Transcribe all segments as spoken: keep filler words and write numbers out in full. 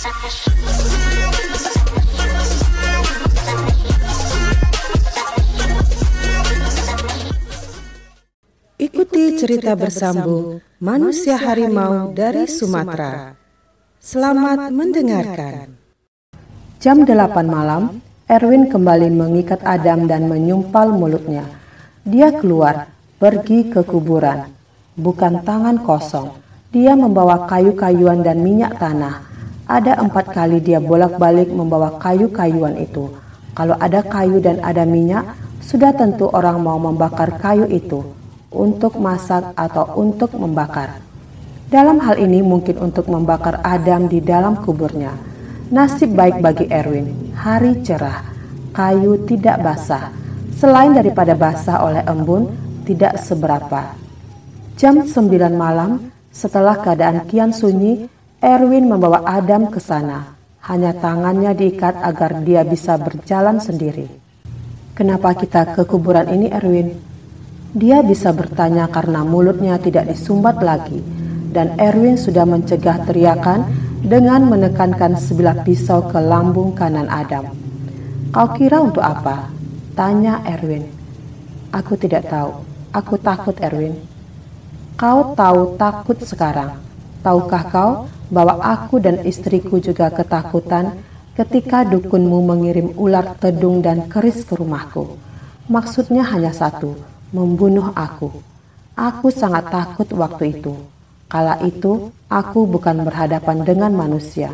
Ikuti cerita bersambung manusia harimau dari Sumatera. Selamat mendengarkan. Jam delapan malam, Erwin kembali mengikat Adam dan menyumpal mulutnya. Dia keluar, pergi ke kuburan. Bukan tangan kosong. Dia membawa kayu-kayuan dan minyak tanah. Ada empat kali dia bolak-balik membawa kayu-kayuan itu. Kalau ada kayu dan ada minyak, sudah tentu orang mau membakar kayu itu untuk masak atau untuk membakar. Dalam hal ini mungkin untuk membakar Adam di dalam kuburnya. Nasib baik bagi Erwin, hari cerah, kayu tidak basah. Selain daripada basah oleh embun, tidak seberapa. Jam sembilan malam, setelah keadaan kian sunyi, Erwin membawa Adam ke sana. Hanya tangannya diikat agar dia bisa berjalan sendiri. Kenapa kita ke kuburan ini, Erwin? Dia bisa bertanya karena mulutnya tidak disumbat lagi, dan Erwin sudah mencegah teriakan dengan menekankan sebilah pisau ke lambung kanan Adam. Kau kira untuk apa? Tanya Erwin. Aku tidak tahu. Aku takut, Erwin. Kau tahu takut sekarang. Tahukah kau bahwa aku dan istriku juga ketakutan ketika dukunmu mengirim ular tedung dan keris ke rumahku? Maksudnya hanya satu, membunuh aku. Aku sangat takut waktu itu. Kala itu, aku bukan berhadapan dengan manusia.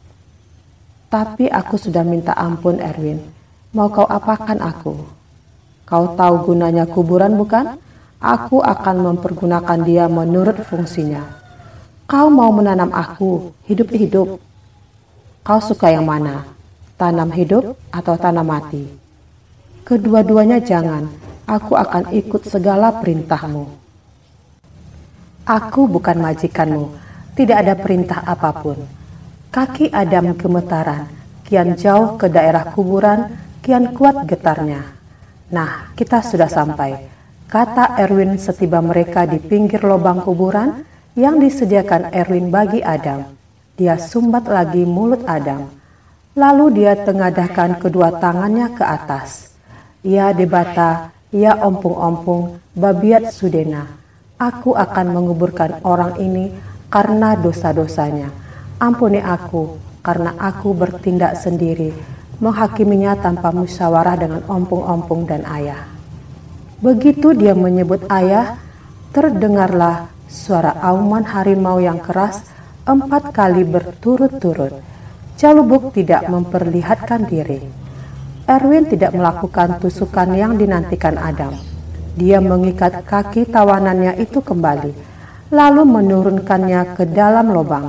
Tapi aku sudah minta ampun, Erwin. Mau kau apakan aku? Kau tahu gunanya kuburan, bukan? Aku akan mempergunakan dia menurut fungsinya. Kau mau menanam aku, hidup-hidup. Kau suka yang mana? Tanam hidup atau tanam mati? Kedua-duanya jangan. Aku akan ikut segala perintahmu. Aku bukan majikanmu, tidak ada perintah apapun. Kaki Adam gemetaran, kian jauh ke daerah kuburan, kian kuat getarnya. Nah, kita sudah sampai, kata Erwin setiba mereka di pinggir lubang kuburan yang disediakan Erwin bagi Adam. Dia sumbat lagi mulut Adam. Lalu dia tengadahkan kedua tangannya ke atas. Ya debata, ya ompung-ompung, babiat sudena. Aku akan menguburkan orang ini karena dosa-dosanya. Ampuni aku karena aku bertindak sendiri, menghakiminya tanpa musyawarah dengan ompung-ompung dan ayah. Begitu dia menyebut ayah, terdengarlah suara auman harimau yang keras empat kali berturut-turut. Calubuk tidak memperlihatkan diri. Erwin tidak melakukan tusukan yang dinantikan Adam. Dia mengikat kaki tawanannya itu kembali, lalu menurunkannya ke dalam lubang.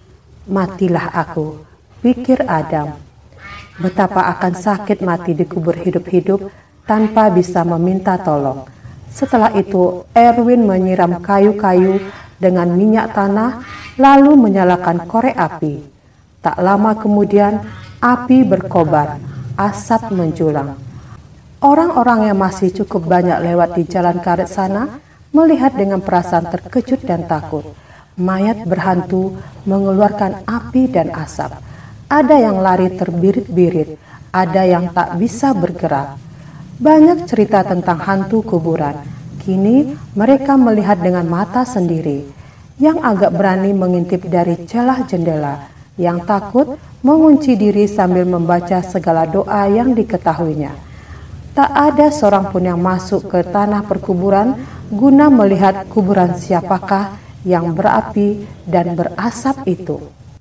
Matilah aku, pikir Adam. Betapa akan sakit mati dikubur hidup-hidup tanpa bisa meminta tolong. Setelah itu Erwin menyiram kayu-kayu dengan minyak tanah, lalu menyalakan korek api. Tak lama kemudian api berkobar, asap menjulang. Orang-orang yang masih cukup banyak lewat di jalan karet sana melihat dengan perasaan terkejut dan takut. Mayat berhantu mengeluarkan api dan asap. Ada yang lari terbirit-birit, ada yang tak bisa bergerak. Banyak cerita tentang hantu kuburan. Kini mereka melihat dengan mata sendiri. Yang agak berani mengintip dari celah jendela, yang takut mengunci diri sambil membaca segala doa yang diketahuinya. Tak ada seorang pun yang masuk ke tanah perkuburan guna melihat kuburan siapakah yang berapi dan berasap itu.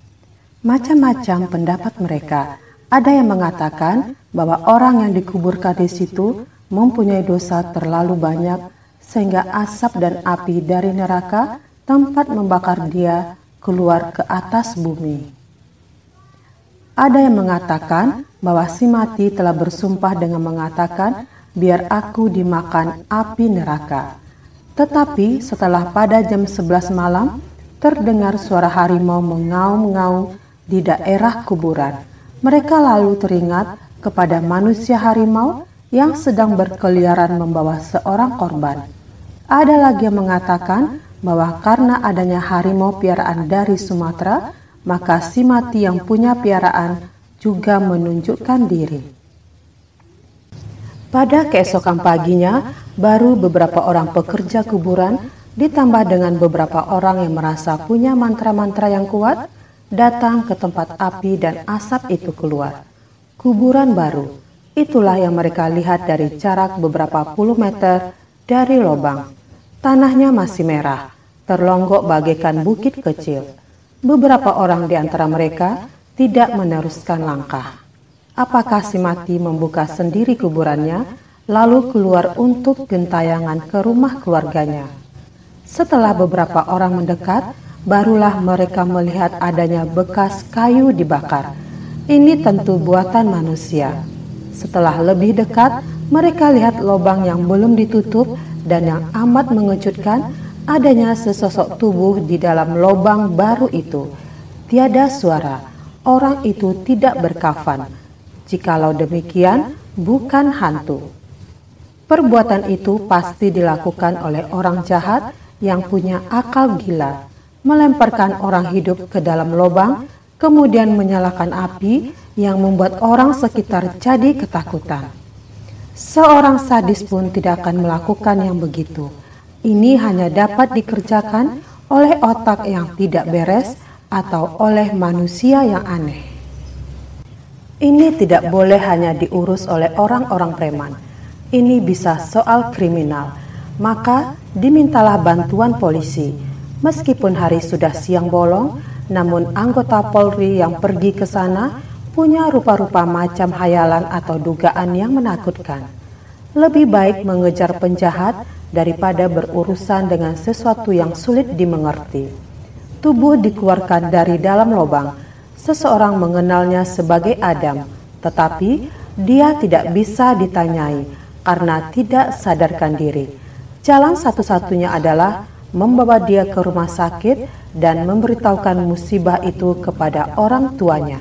Macam-macam pendapat mereka. Ada yang mengatakan bahwa orang yang dikuburkan di situ mempunyai dosa terlalu banyak sehingga asap dan api dari neraka tempat membakar dia keluar ke atas bumi. Ada yang mengatakan bahwa si mati telah bersumpah dengan mengatakan, biar aku dimakan api neraka. Tetapi setelah pada jam sebelas malam, terdengar suara harimau mengaum-ngaum di daerah kuburan. Mereka lalu teringat kepada manusia harimau yang sedang berkeliaran membawa seorang korban. Ada lagi yang mengatakan bahwa karena adanya harimau piaraan dari Sumatera, maka si mati yang punya piaraan juga menunjukkan diri. Pada keesokan paginya, baru beberapa orang pekerja kuburan ditambah dengan beberapa orang yang merasa punya mantra-mantra yang kuat datang ke tempat api dan asap itu keluar. Kuburan baru, itulah yang mereka lihat dari jarak beberapa puluh meter dari lubang. Tanahnya masih merah, terlonggok bagaikan bukit kecil. Beberapa orang di antara mereka tidak meneruskan langkah. Apakah si mati membuka sendiri kuburannya, lalu keluar untuk gentayangan ke rumah keluarganya? Setelah beberapa orang mendekat, barulah mereka melihat adanya bekas kayu dibakar. Ini tentu buatan manusia. Setelah lebih dekat, mereka lihat lubang yang belum ditutup dan yang amat mengejutkan, adanya sesosok tubuh di dalam lubang baru itu. Tiada suara, orang itu tidak berkafan. Jikalau demikian, bukan hantu. Perbuatan itu pasti dilakukan oleh orang jahat yang punya akal gila, melemparkan orang hidup ke dalam lubang, kemudian menyalakan api yang membuat orang sekitar jadi ketakutan. Seorang sadis pun tidak akan melakukan yang begitu. Ini hanya dapat dikerjakan oleh otak yang tidak beres atau oleh manusia yang aneh. Ini tidak boleh hanya diurus oleh orang-orang preman. Ini bisa soal kriminal. Maka dimintalah bantuan polisi. Meskipun hari sudah siang bolong, namun anggota Polri yang pergi ke sana punya rupa-rupa macam hayalan atau dugaan yang menakutkan. Lebih baik mengejar penjahat daripada berurusan dengan sesuatu yang sulit dimengerti. Tubuh dikeluarkan dari dalam lubang. Seseorang mengenalnya sebagai Adam, tetapi dia tidak bisa ditanyai karena tidak sadarkan diri. Jalan satu-satunya adalah membawa dia ke rumah sakit dan memberitahukan musibah itu kepada orang tuanya.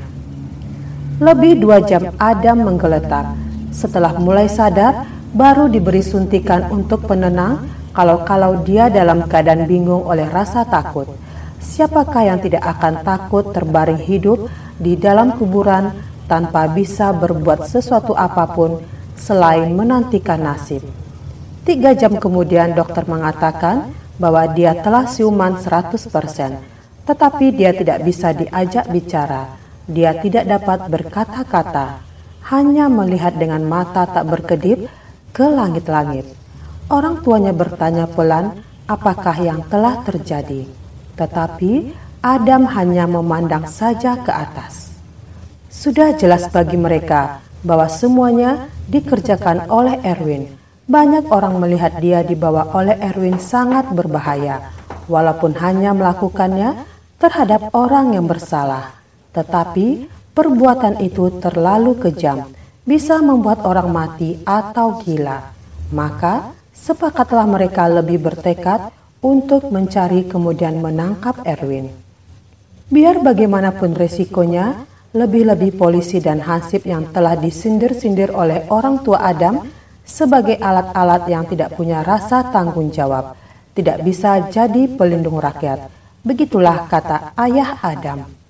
Lebih dua jam Adam menggeletar. Setelah mulai sadar, baru diberi suntikan untuk penenang kalau-kalau dia dalam keadaan bingung oleh rasa takut. Siapakah yang tidak akan takut terbaring hidup di dalam kuburan tanpa bisa berbuat sesuatu apapun selain menantikan nasib? Tiga jam kemudian dokter mengatakan bahwa dia telah siuman seratus persen, tetapi dia tidak bisa diajak bicara. Dia tidak dapat berkata-kata, hanya melihat dengan mata tak berkedip ke langit-langit. Orang tuanya bertanya pelan apakah yang telah terjadi, tetapi Adam hanya memandang saja ke atas. Sudah jelas bagi mereka bahwa semuanya dikerjakan oleh Erwin. Banyak orang melihat dia dibawa oleh Erwin sangat berbahaya, walaupun hanya melakukannya terhadap orang yang bersalah. Tetapi perbuatan itu terlalu kejam, bisa membuat orang mati atau gila. Maka sepakatlah mereka lebih bertekad untuk mencari kemudian menangkap Erwin. Biar bagaimanapun resikonya, lebih-lebih polisi dan Hansip yang telah disindir-sindir oleh orang tua Adam sebagai alat-alat yang tidak punya rasa tanggung jawab, tidak bisa jadi pelindung rakyat. Begitulah kata ayah Adam.